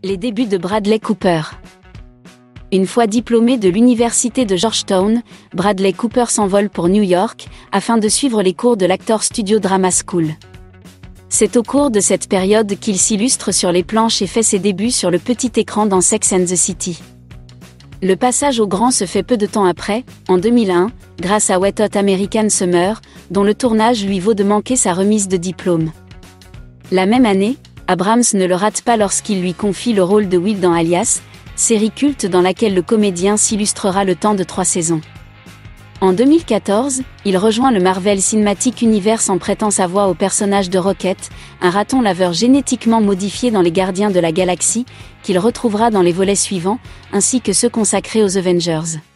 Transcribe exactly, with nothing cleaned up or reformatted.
Les débuts de Bradley Cooper. Une fois diplômé de l'université de Georgetown, Bradley Cooper s'envole pour New York, afin de suivre les cours de l'Actors Studio Drama School. C'est au cours de cette période qu'il s'illustre sur les planches et fait ses débuts sur le petit écran dans Sex and the City. Le passage au grand se fait peu de temps après, en deux mille un, grâce à Wet Hot American Summer, dont le tournage lui vaut de manquer sa remise de diplôme. La même année, Abrams ne le rate pas lorsqu'il lui confie le rôle de Will dans Alias, série culte dans laquelle le comédien s'illustrera le temps de trois saisons. En deux mille quatorze, il rejoint le Marvel Cinematic Universe en prêtant sa voix au personnage de Rocket, un raton laveur génétiquement modifié dans les Gardiens de la Galaxie, qu'il retrouvera dans les volets suivants, ainsi que ceux consacrés aux Avengers.